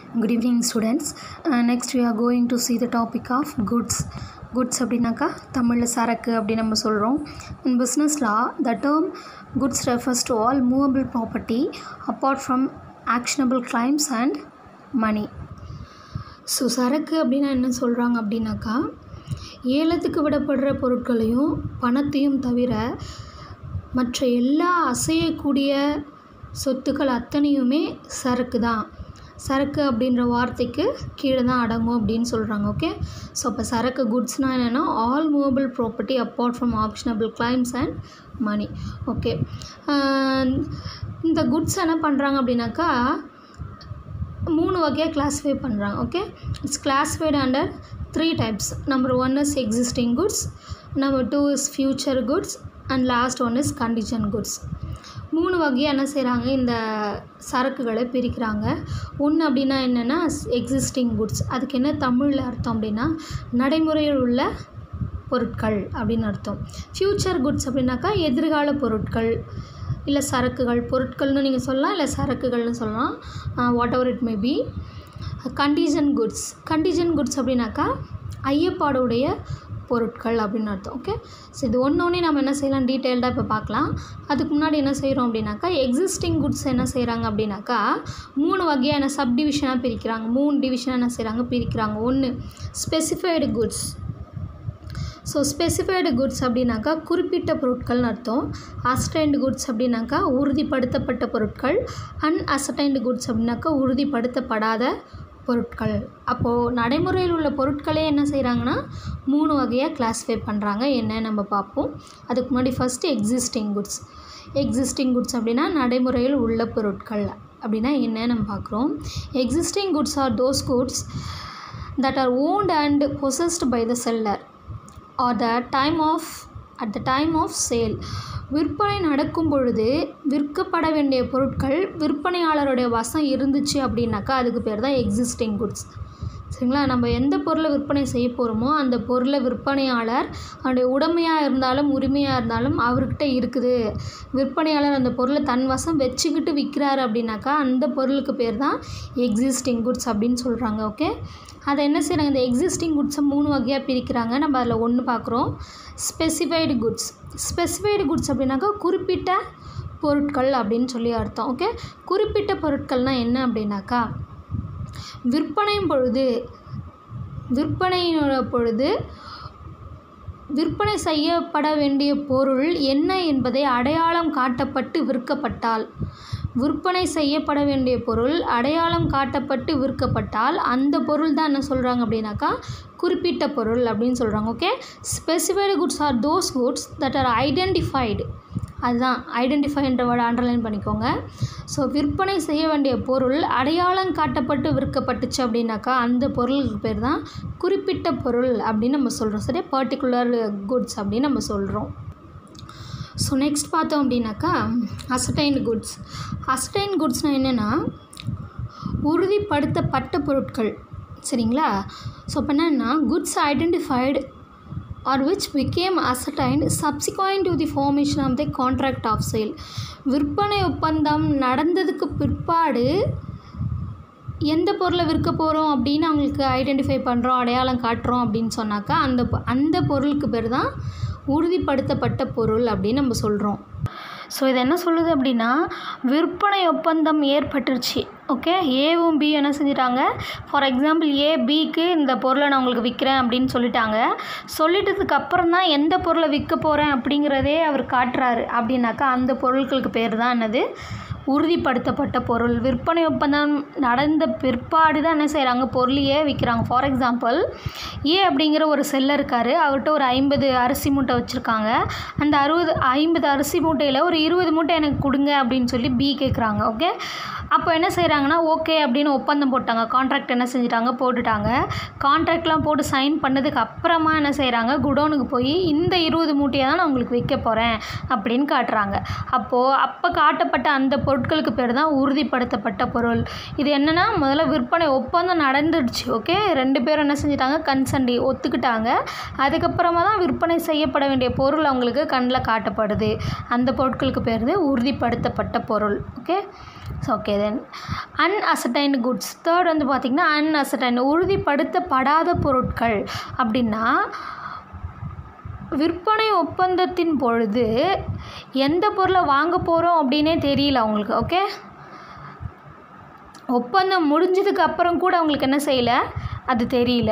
Good evening students. Next we are going to see the topic of goods. Goods அப்படினாக்கா தமிழ்ல சரக்கு அப்படி நம்ம சொல்றோம். In business law, the term goods refers to all movable property apart from actionable claims and money. So சரக்கு அப்படின்னா என்ன சொல்கிறாங்க அப்படின்னாக்கா ஏலத்துக்கு விடப்படுற பொருட்களையும் பணத்தையும் தவிர மற்ற எல்லா அசையக்கூடிய சொத்துக்கள் அத்தனையுமே சரக்கு தான். சரக்கு அப்படின்ற வார்த்தைக்கு கீழே தான் அடங்கும் அப்படின்னு சொல்கிறாங்க. ஓகே, ஸோ அப்போ சரக்கு குட்ஸ்னால் என்னென்னா all movable property apart from actionable claims and money. Okay, இந்த குட்ஸ் என்ன பண்ணுறாங்க அப்படின்னாக்கா 3 வகையாக கிளாஸிஃபை பண்ணுறாங்க. Okay, it's classified under 3 types. Number 1 is existing goods, number 2 is future goods, and last one is contingent goods. 3 வகையாக என்ன செய்கிறாங்க, இந்த சரக்குகளை பிரிக்கிறாங்க. ஒன்று அப்படின்னா என்னென்னா எக்ஸிஸ்டிங் குட்ஸ், அதுக்கு என்ன தமிழில் அர்த்தம் அப்படின்னா நடைமுறையில் உள்ள பொருட்கள் அப்படின்னு அர்த்தம். ஃப்யூச்சர் குட்ஸ் அப்படின்னாக்கா எதிர்கால பொருட்கள், இல்லை சரக்குகள், பொருட்கள்னு நீங்கள் சொல்லலாம், இல்லை சரக்குகள்னு சொல்லலாம், whatever it may be. Contingent goods, contingent goods அப்படின்னாக்கா ஐயப்பாடுடைய பொருட்கள் அப்படின்னு அர்த்தம். ஓகே, ஸோ இது ஒன்றே நம்ம என்ன செய்யலாம் டீட்டெயில்டாக இப்போ பார்க்கலாம். அதுக்கு முன்னாடி என்ன செய்கிறோம் அப்படின்னாக்கா எக்ஸிஸ்டிங் குட்ஸ் என்ன செய்கிறாங்க அப்படின்னாக்கா 3 வகையான சப்டிவிஷனாக பிரிக்கிறாங்க. 3 டிவிஷனாக என்ன செய்கிறாங்க பிரிக்கிறாங்க. ஒன்று specified goods. So specified goods அப்படின்னாக்கா குறிப்பிட்ட பொருட்கள்னு அர்த்தம். அசர்டைன்டு குட்ஸ் அப்படின்னாக்கா உறுதிப்படுத்தப்பட்ட பொருட்கள். அன்அசர்டைன்டு குட்ஸ் அப்படின்னாக்கா உறுதிப்படுத்தப்படாத பொருட்கள். அப்போது நடைமுறையில் உள்ள பொருட்களே என்ன செய்கிறாங்கன்னா 3 வகையாக கிளாஸிஃபை பண்ணுறாங்க. என்ன நம்ம பார்ப்போம். அதுக்கு முன்னாடி first existing goods. Existing goods அப்படின்னா நடைமுறையில் உள்ள பொருட்கள் அப்படின்னா என்ன நம்ம பார்க்குறோம். Existing goods are those goods that are owned and possessed by the seller are at the time of sale. விற்பனை நடக்கும் பொழுது விற்கப்பட வேண்டிய பொருட்கள் விற்பனையாளருடைய வசம் இருந்துச்சு அப்படின்னாக்கா அதுக்கு பேர் தான் எக்ஸிஸ்டிங் குட்ஸ். சரிங்களா, நம்ம எந்த பொருளை விற்பனை செய்ய போகிறோமோ அந்த பொருளை விற்பனையாளர் அவருடைய உடைமையாக இருந்தாலும் உரிமையாக இருந்தாலும் அவர்கிட்ட இருக்குது, விற்பனையாளர் அந்த பொருளை தன் வசம் வச்சுக்கிட்டு விற்கிறாரு அப்படின்னாக்கா அந்த பொருளுக்கு பேர் தான் எக்ஸிஸ்டிங் குட்ஸ் அப்படின்னு சொல்கிறாங்க. ஓகே, அதை என்ன செய்கிறாங்க, இந்த எக்ஸிஸ்டிங் குட்ஸை 3 வகையாக பிரிக்கிறாங்க. நம்ம அதில் ஒன்று பார்க்குறோம், ஸ்பெசிஃபைடு குட்ஸ். ஸ்பெசிஃபைடு குட்ஸ் அப்படின்னாக்கா குறிப்பிட்ட பொருட்கள் அப்படின்னு சொல்லி அர்த்தம். ஓகே, குறிப்பிட்ட பொருட்கள்னால் என்ன அப்படின்னாக்கா விற்பனையின் பொழுது விற்பனை செய்யப்பட வேண்டிய பொருள் என்ன என்பதை அடையாளம் காட்டப்பட்டு விற்கப்பட்டால், விற்பனை செய்யப்பட வேண்டிய பொருள் அடையாளம் காட்டப்பட்டு விற்கப்பட்டால் அந்த பொருள் தான் என்ன சொல்கிறாங்க அப்படின்னாக்கா குறிப்பிட்ட பொருள் அப்படின்னு சொல்கிறாங்க. Okay, specified goods are those goods that are identified. அதுதான் ஐடென்டிஃபைன்ற வேர்டை அண்டர்லைன் பண்ணிக்கோங்க. ஸோ விற்பனை செய்ய வேண்டிய பொருள் அடையாளம் காட்டப்பட்டு விற்கப்பட்டுச்சு அப்படின்னாக்கா அந்த பொருளுக்கு பேர் தான் குறிப்பிட்ட பொருள் அப்படின்னு நம்ம சொல்கிறோம். சரியா, பர்டிகுலர் குட்ஸ் அப்படின்னு நம்ம சொல்கிறோம். ஸோ நெக்ஸ்ட் பார்த்தோம் அப்படின்னாக்கா அசர்டைன்டு குட்ஸ். அசர்டைன்டு குட்ஸ்னால் என்னென்னா உறுதிப்படுத்தப்பட்ட பொருட்கள். சரிங்களா, ஸோ இப்போ என்னென்னா goods identified or which became ascertained subsequent to the formation of the contract of sale. விற்பனை ஒப்பந்தம் நடந்ததுக்கு பிற்பாடு எந்த பொருளை விற்க போகிறோம் அப்படின்னு அவங்களுக்கு ஐடென்டிஃபை பண்ணுறோம், அடையாளம் காட்டுறோம் அப்படின்னு சொன்னாக்கா அந்த பொருளுக்கு பேர் தான் உறுதிப்படுத்தப்பட்ட பொருள் அப்படின்னு நம்ம சொல்கிறோம். ஸோ இது என்ன சொல்லுது அப்படின்னா விற்பனை ஒப்பந்தம் ஏற்பட்டுருச்சு. ஓகே, ஏவும் பி என்ன செஞ்சிட்டாங்க, ஃபார் எக்ஸாம்பிள் ஏ பிக்கு இந்த பொருளை நான் உங்களுக்கு விற்கிறேன் அப்படின்னு சொல்லிட்டதுக்கு அப்புறம் தான் எந்த பொருளை விற்க போகிறேன் அப்படிங்கிறதே அவர் காட்டுறாரு அப்படின்னாக்கா அந்த பொருட்களுக்கு பேர் தான் என்னது உறுதிப்படுத்தப்பட்ட பொருள். விற்பனை ஒப்பந்தம் நடந்த பிற்பாடு தான் என்ன செய்கிறாங்க பொருளையே விற்கிறாங்க. ஃபார் எக்ஸாம்பிள் ஏ அப்படிங்கிற ஒரு செல்லர் இருக்கார், அவர்கிட்ட ஒரு 50 அரிசி மூட்டை வச்சுருக்காங்க. அந்த 50 அரிசி மூட்டையில் ஒரு 20 மூட்டை எனக்கு கொடுங்க அப்படின்னு சொல்லி பி கேட்குறாங்க. ஓகே, அப்போ என்ன செய்கிறாங்கன்னா ஓகே அப்படின்னு ஒப்பந்தம் போட்டாங்க. கான்ட்ராக்ட் என்ன செஞ்சிட்டாங்க போட்டுட்டாங்க. கான்ட்ராக்ட்லாம் போட்டு சைன் பண்ணதுக்கு அப்புறமா என்ன செய்கிறாங்க குடோனுக்கு போய் இந்த 20 மூட்டையை தான் நான் உங்களுக்கு விற்க போகிறேன் அப்படின்னு காட்டுறாங்க. அப்போ காட்டப்பட்ட அந்த பொருட்களுக்கு பேர் தான் உறுதிப்படுத்தப்பட்ட பொருள். இது என்னென்னா முதல்ல விற்பனை ஒப்பந்தம் நடந்துடுச்சு. ஓகே, 2 பேரும் என்ன செஞ்சிட்டாங்க கன்சென்ட் ஒத்துக்கிட்டாங்க. அதுக்கப்புறமா தான் விற்பனை செய்யப்பட வேண்டிய பொருள் அவங்களுக்கு கண்ணில் காட்டப்படுது. அந்த பொருட்களுக்கு பேர் உறுதிப்படுத்தப்பட்ட பொருள். Okay, okay then unascertained goods. Third வந்து பார்த்திங்கன்னா அன்அசர்டைன்டு, உறுதிப்படுத்தப்படாத பொருட்கள் அப்படின்னா விற்பனை ஒப்பந்தத்தின் பொழுது எந்த பொருளை வாங்க போகிறோம் அப்படின்னே தெரியல அவங்களுக்கு. ஓகே, ஒப்பந்தம் முடிஞ்சதுக்கு அப்புறம் கூட அவங்களுக்கு என்ன செய்யலை, அது தெரியல.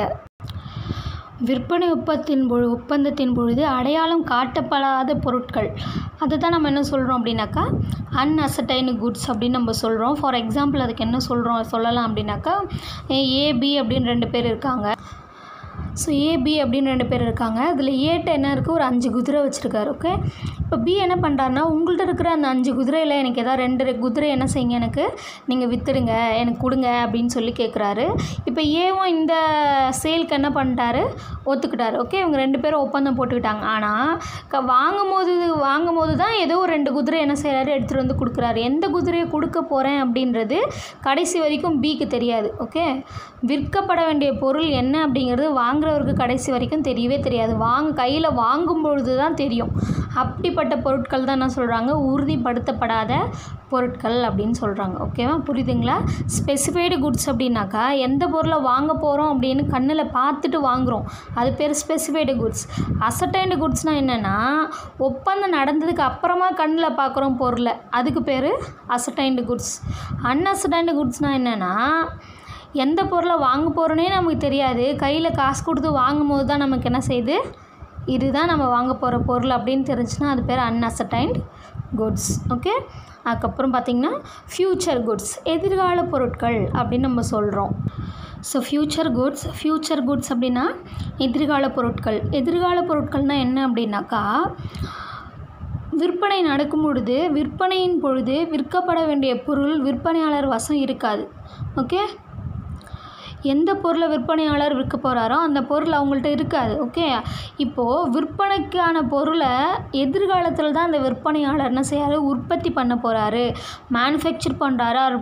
விற்பனை ஒப்பந்தத்தின் பொழுது அடையாளம் காட்டப்படாத பொருட்கள், அதை தான் நம்ம என்ன சொல்கிறோம் அப்படின்னாக்கா அன்அசர்டைன்டு குட்ஸ் அப்படின்னு நம்ம சொல்கிறோம். ஃபார் எக்ஸாம்பிள் அதுக்கு என்ன சொல்லலாம் அப்படின்னாக்கா ஏபி அப்படின்னு 2 பேர் இருக்காங்க. ஸோ ஏபி அப்படின்னு 2 பேர் இருக்காங்க. அதில் ஏட்ட என்ன இருக்குது, ஒரு 5 குதிரை வச்சுருக்காரு. ஓகே, இப்போ பி என்ன பண்ணுறாருனா, உங்கள்கிட்ட இருக்கிற அந்த 5 குதிரையில் எனக்கு எதாவது 2 குதிரை என்ன செய்யுங்க, எனக்கு நீங்கள் விற்றுடுங்க, எனக்கு கொடுங்க அப்படின்னு சொல்லி கேட்குறாரு. இப்போ ஏவும் இந்த சேலுக்கு என்ன பண்ணிட்டாரு, ஒத்துக்கிட்டாரு. ஓகே, இவங்க 2 பேரும் ஒப்பந்தம் போட்டுக்கிட்டாங்க. ஆனால் வாங்கும்போது தான் ஏதோ ஒரு 2 குதிரை என்ன செய்கிறாரு, எடுத்துகிட்டு வந்து கொடுக்குறாரு. எந்த குதிரையை கொடுக்க போகிறேன் அப்படின்றது கடைசி வரைக்கும் பிக்கு தெரியாது. ஓகே, விற்கப்பட வேண்டிய பொருள் என்ன அப்படிங்கிறது வாங்குறவருக்கு கடைசி வரைக்கும் தெரியவே தெரியாது. கையில் வாங்கும்பொழுது தான் தெரியும். அப்படிப்பட்ட பொருட்கள் தான் என்ன சொல்கிறாங்க, உறுதிப்படுத்தப்படாத பொருட்கள் அப்படின்னு சொல்கிறாங்க. ஓகேவா, புரியுதுங்களா? ஸ்பெசிஃபைடு குட்ஸ் அப்படின்னாக்கா எந்த பொருளை வாங்க போகிறோம் அப்படின்னு கண்ணில் பார்த்துட்டு வாங்குகிறோம், அது பேர் ஸ்பெசிஃபைடு குட்ஸ். அசர்டைன்டு குட்ஸ்னால் என்னென்னா ஒப்பந்தம் நடந்ததுக்கு அப்புறமா கண்ணில் பார்க்குறோம் பொருளை, அதுக்கு பேர் அசர்டைன்டு குட்ஸ். அன்அசர்டைன்டு குட்ஸ்னால் என்னென்னா எந்த பொருளை வாங்க போகிறோன்னே நமக்கு தெரியாது, கையில் காசு கொடுத்து வாங்கும் போது தான் நமக்கு என்ன செய்யுது, இதுதான் நம்ம வாங்க போகிற பொருள் அப்படின்னு தெரிஞ்சுன்னா அது பேர் அன்அசர்டைன்டு குட்ஸ். ஓகே, அதுக்கப்புறம் பார்த்திங்கன்னா ஃப்யூச்சர் குட்ஸ், எதிர்கால பொருட்கள் அப்படின்னு நம்ம சொல்கிறோம். ஸோ ஃப்யூச்சர் குட்ஸ் அப்படின்னா எதிர்கால பொருட்கள். எதிர்கால பொருட்கள்னால் என்ன அப்படின்னாக்கா விற்பனை நடக்கும் பொழுது, விற்பனையின் பொழுது விற்கப்பட வேண்டிய பொருள் விற்பனையாளர் வசம் இருக்காது. ஓகே, எந்த பொருளை விற்பனையாளர் விற்க போகிறாரோ அந்த பொருள் அவங்கள்ட்ட இருக்காது. ஓகே, இப்போது விற்பனைக்கான பொருளை எதிர்காலத்தில் தான் அந்த விற்பனையாளர் என்ன செய்யாரு, உற்பத்தி பண்ண போகிறாரு, மேனுஃபேக்சர் பண்ணுறாரு,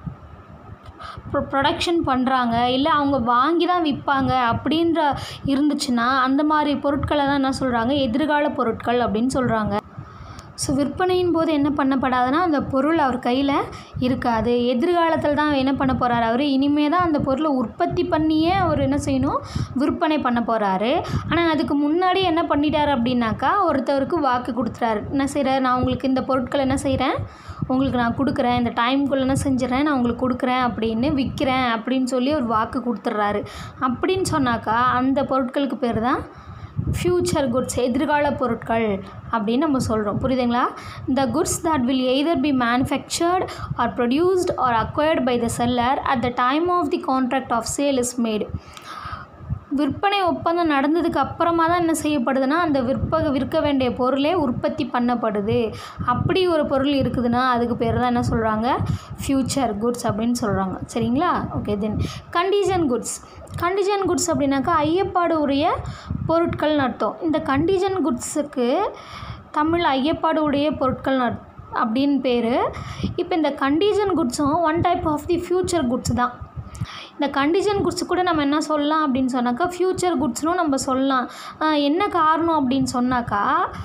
ப்ரொடக்ஷன் பண்ணுறாங்க, இல்லை அவங்க வாங்கி தான் விற்பாங்க அப்படின்ற இருந்துச்சுன்னா அந்த மாதிரி பொருட்களை தான் என்ன சொல்கிறாங்க, எதிர்கால பொருட்கள் அப்படின்னு சொல்கிறாங்க. ஸோ விற்பனையின் போது என்ன பண்ணப்படாதுன்னா அந்த பொருள் அவர் கையில் இருக்காது. எதிர்காலத்தில் தான் என்ன பண்ண போகிறாரு, அவர் இனிமேல் தான் அந்த பொருளை உற்பத்தி பண்ணியே அவர் என்ன செய்யணும், விற்பனை பண்ண போகிறாரு. ஆனால் அதுக்கு முன்னாடி என்ன பண்ணிட்டார் அப்படின்னாக்கா ஒருத்தருக்கு வாக்கு கொடுத்துட்டாரு. என்ன செய்கிறார், நான் உங்களுக்கு இந்த பொருட்கள் என்ன செய்கிறேன், உங்களுக்கு நான் கொடுக்குறேன், இந்த டைமுக்குள்ளே என்ன செஞ்சிடறேன், நான் உங்களுக்கு கொடுக்குறேன் அப்படின்னு விற்கிறேன் அப்படின்னு சொல்லி ஒரு வாக்கு கொடுத்துட்றாரு. அப்படின்னு சொன்னாக்கா அந்த பொருட்களுக்கு பேர் தான் ஃப்யூச்சர் குட்ஸ், எதிர்கால பொருட்கள் அப்படின்னு நம்ம சொல்கிறோம். புரியுதுங்களா? The goods that will either be manufactured or produced or acquired by the seller at the time of the contract of sale is made. விற்பனை ஒப்பந்தம் நடந்ததுக்கு அப்புறமா தான் என்ன செய்யப்படுதுன்னா அந்த விற்க வேண்டிய பொருளே உற்பத்தி பண்ணப்படுது. அப்படி ஒரு பொருள் இருக்குதுன்னா அதுக்கு பேர் தான் என்ன சொல்கிறாங்க, ஃப்யூச்சர் குட்ஸ் அப்படின்னு சொல்கிறாங்க. சரிங்களா? Okay, then contingent goods. Contingent goods அப்படின்னாக்கா ஐயப்பாடு உடைய பொருட்கள்னு அர்த்தம். இந்த கண்டிஜன் குட்ஸுக்கு தமிழ் ஐயப்பாடு உடைய பொருட்கள் அப்படின்னு பேர். இப்போ இந்த கண்டிஜன் குட்ஸும் one type of the future goods தான். இந்த கண்டிஜன் குட்ஸ் கூட நம்ம என்ன சொல்லலாம் அப்படின்னு சொன்னாக்கா ஃப்யூச்சர் குட்ஸ்னும் நம்ம சொல்லலாம். என்ன காரணம் அப்படின்னு சொன்னாக்கா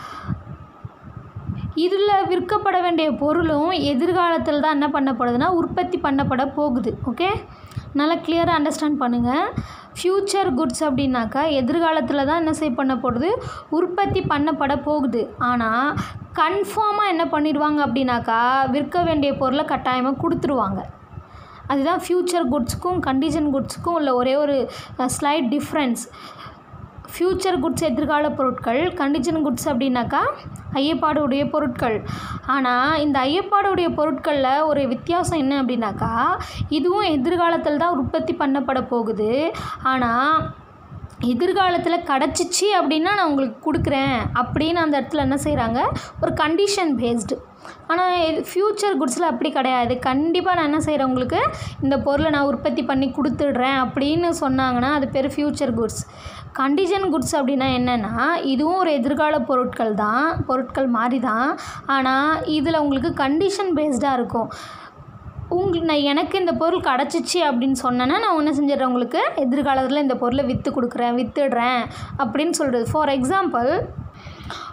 இதில் விற்கப்பட வேண்டிய பொருளும் எதிர்காலத்தில் தான் என்ன பண்ணப்படுதுன்னா உற்பத்தி பண்ணப்பட போகுது. ஓகே, நல்லா கிளியராக அண்டர்ஸ்டாண்ட் பண்ணுங்கள். ஃப்யூச்சர் குட்ஸ் அப்படின்னாக்கா எதிர்காலத்தில் தான் என்ன பண்ணப்படுது, உற்பத்தி பண்ணப்பட போகுது. ஆனால் கன்ஃபார்மாக என்ன பண்ணிடுவாங்க அப்படின்னாக்கா விற்க வேண்டிய பொருளை கட்டாயமாக கொடுத்துருவாங்க. அதுதான் ஃப்யூச்சர் குட்ஸுக்கும் கண்டிஜன் குட்ஸுக்கும் உள்ள ஒரே ஒரு ஸ்லைட் டிஃப்ரென்ஸ். ஃப்யூச்சர் குட்ஸ் எதிர்கால பொருட்கள், கண்டிஜன் குட்ஸ் அப்படின்னாக்கா ஐயப்பாடு உடைய பொருட்கள். ஆனால் இந்த ஐயப்பாடு உடைய பொருட்களில் ஒரு வித்தியாசம் என்ன அப்படின்னாக்கா இதுவும் எதிர்காலத்தில் தான் உற்பத்தி பண்ணப்பட போகுது. ஆனால் எதிர்காலத்தில் கிடச்சிச்சு அப்படின்னா நான் உங்களுக்கு கொடுக்குறேன் அப்படின்னு அந்த இடத்துல என்ன செய்கிறாங்க, ஒரு கண்டிஷன் பேஸ்டு. ஆனால் ஃப்யூச்சர் குட்ஸில் அப்படி கிடையாது. கண்டிப்பாக நான் என்ன செய்கிறேன், உங்களுக்கு இந்த பொருளை நான் உற்பத்தி பண்ணி கொடுத்துட்றேன் அப்படின்னு சொன்னாங்கன்னா அது பேர் ஃப்யூச்சர் குட்ஸ். கண்டிஜன் குட்ஸ் அப்படின்னா என்னென்னா இதுவும் ஒரு எதிர்கால பொருட்கள் மாதிரி தான். ஆனால் இதில் உங்களுக்கு கண்டிஷன் பேஸ்டாக இருக்கும். நான் எனக்கு இந்த பொருள் கிடச்சிச்சு அப்படின்னு சொன்னேன்னா நான் என்ன செஞ்சிடறேன், உங்களுக்கு எதிர்காலத்தில் இந்த பொருளை விற்றுடுறேன் அப்படின்னு சொல்கிறது.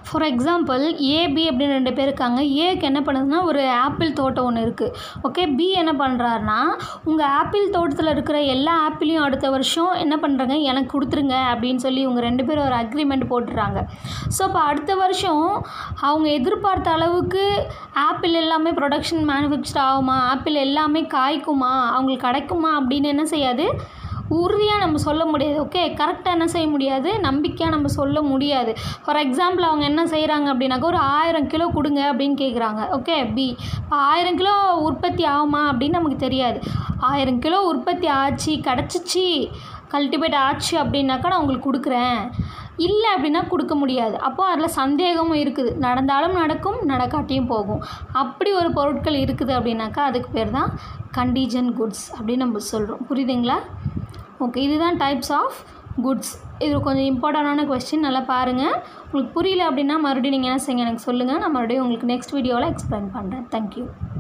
ஃபார் எக்ஸாம்பிள் ஏபி அப்படின்னு 2 பேர் இருக்காங்க. ஏக்கு என்ன பண்ணுதுன்னா ஒரு ஆப்பிள் தோட்டம் ஒன்று இருக்குது. ஓகே, பி என்ன பண்ணுறாருனா உங்கள் ஆப்பிள் தோட்டத்தில் இருக்கிற எல்லா ஆப்பிளையும் அடுத்த வருஷம் என்ன பண்ணுறாங்க எனக்கு கொடுத்துருங்க அப்படின்னு சொல்லி இவங்க 2 பேரும் ஒரு அக்ரிமெண்ட் போட்டுடுறாங்க. ஸோ அப்போ அடுத்த வருஷம் அவங்க எதிர்பார்த்த அளவுக்கு ஆப்பிள் எல்லாமே ப்ரொடக்ஷன் மேனுஃபேக்சர் ஆகுமா, ஆப்பிள் எல்லாமே காய்க்குமா, அவங்களுக்கு கிடைக்குமா அப்படின்னு என்ன செய்யாது, உறுதியாக நம்ம சொல்ல முடியாது. ஓகே, கரெக்டாக என்ன செய்ய முடியாது, நம்பிக்கையாக நம்ம சொல்ல முடியாது. ஃபார் எக்ஸாம்பிள் அவங்க என்ன செய்கிறாங்க அப்படின்னாக்கா ஒரு 1000 கிலோ கொடுங்க அப்படின்னு கேட்குறாங்க. ஓகே, பி இப்போ 1000 கிலோ உற்பத்தி ஆகுமா அப்படின்னு நமக்கு தெரியாது. 1000 கிலோ உற்பத்தி ஆச்சு, கிடச்சிச்சு, கல்டிவேட் ஆச்சு அப்படின்னாக்கா நான் உங்களுக்கு கொடுக்குறேன், இல்லை அப்படின்னா கொடுக்க முடியாது. அப்போது அதில் சந்தேகமும் இருக்குது, நடந்தாலும் நடக்கும், நடக்காட்டியும் போகும். அப்படி ஒரு பொருட்கள் இருக்குது அப்படின்னாக்கா அதுக்கு பேர் தான் கண்டிஜென்ட் குட்ஸ் அப்படின்னு நம்ம சொல்கிறோம். புரியுதுங்களா? ஓகே, இதுதான் டைப்ஸ் ஆஃப் குட்ஸ். இது கொஞ்சம் இம்பார்ட்டண்டான கொஸ்டின், நல்லா பாருங்கள். உங்களுக்கு புரியல அப்படின்னா மறுபடியும் நீங்கள் என்ன செய்யுங்க எனக்கு சொல்லுங்கள், நான் மறுபடியும் உங்களுக்கு நெக்ஸ்ட் வீடியோவில் எக்ஸ்பிளைன் பண்ணுறேன். தேங்க்யூ.